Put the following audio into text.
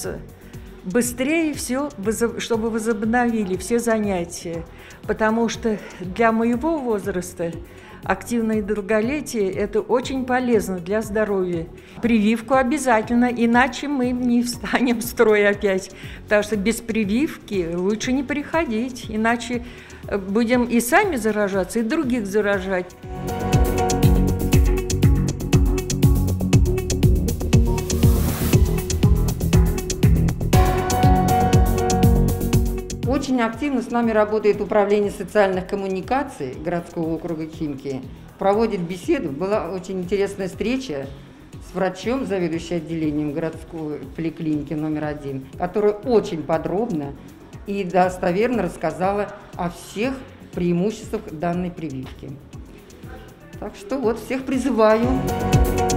стараться быстрее все, чтобы возобновили все занятия, потому что для моего возраста активное долголетие – это очень полезно для здоровья. Прививку обязательно, иначе мы не встанем в строй опять, потому что без прививки лучше не приходить, иначе будем и сами заражаться, и других заражать. Очень активно с нами работает Управление социальных коммуникаций городского округа Химки. Проводит беседу. Была очень интересная встреча с врачом, заведующей отделением городской поликлиники номер 1, которая очень подробно и достоверно рассказала о всех преимуществах данной прививки. Так что вот всех призываю.